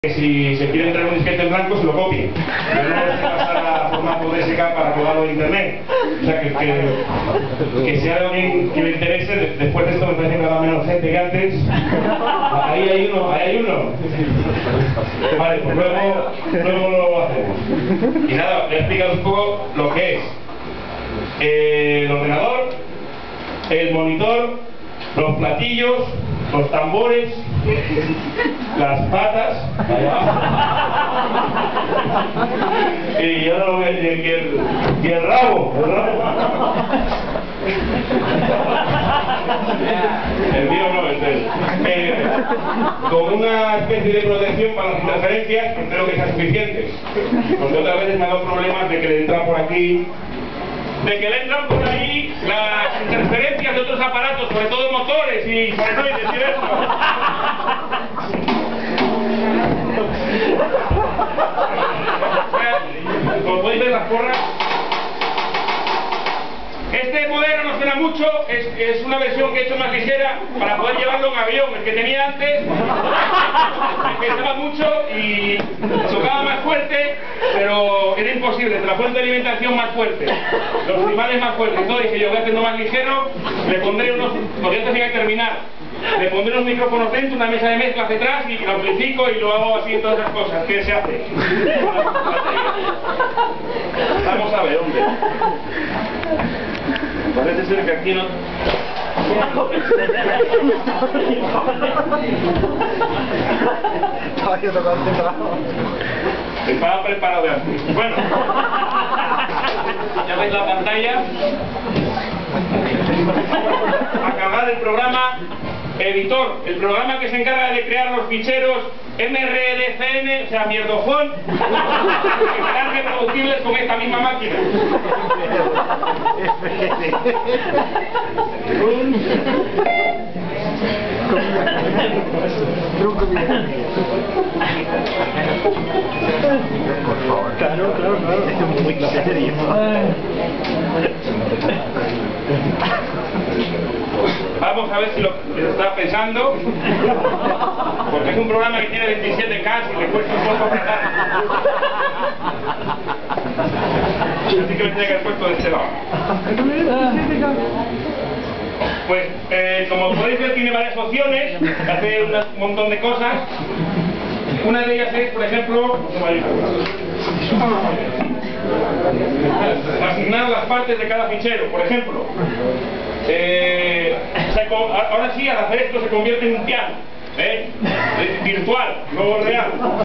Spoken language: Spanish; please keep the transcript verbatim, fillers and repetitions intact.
Que si se quiere entrar un disquete en blanco se lo copie, pero no se pasar a formato D S K para colgarlo en internet. O sea, que, que, que si hay alguien que le interese, después de esto me parece que habrá menos gente que antes. Ahí hay uno, ahí hay uno. Vale, pues luego, luego lo hacemos. Y nada, voy a explicar un poco lo que es eh, el ordenador, el monitor, los platillos, los tambores, las patas, y ahora lo voy a decir, y el, y el rabo, el rabo. El mío no, es él. Eh, con una especie de protección para las interferencias, que espero que sea suficiente, porque otras veces me ha dado problemas de que le entran por aquí, de que le entran por ahí las interferencias de otros aparatos, sobre todo motores y solenoides y esto. Como podéis ver, las porras. Este modelo no suena mucho, es, es una versión que he hecho más ligera para poder llevarlo en avión. El que tenía antes me pesaba mucho y tocaba más fuerte, pero era imposible, la fuente de alimentación más fuerte, los primales más fuertes. Entonces dije yo, voy haciendo más ligero, le pondré unos, porque antes tenía que terminar, le pondré unos micrófonos dentro, una mesa de mezclas detrás y lo amplifico y lo hago así, todas esas cosas. ¿Qué se hace? Vamos a ver, hombre. Parece ser que aquí no... Estaba preparado de antes. Bueno, ya veis la pantalla. A cargar el programa editor, el programa que se encarga de crear los ficheros M R D C N, o sea, mierdojón, que serán reproducibles con esta misma máquina. Claro, claro, claro. Esto es muy serio. Vamos a ver si lo que está pensando, porque es un programa que tiene veintisiete K y le cuesta un poco apretar. Yo sí que me tenía que haber puesto de este lado. Pues, eh, como podéis ver, tiene varias opciones, hace un montón de cosas. Una de ellas es, por ejemplo, asignar las partes de cada fichero. Por ejemplo, eh, se, ahora sí, al hacer esto se convierte en un piano, ¿eh? Virtual, no real.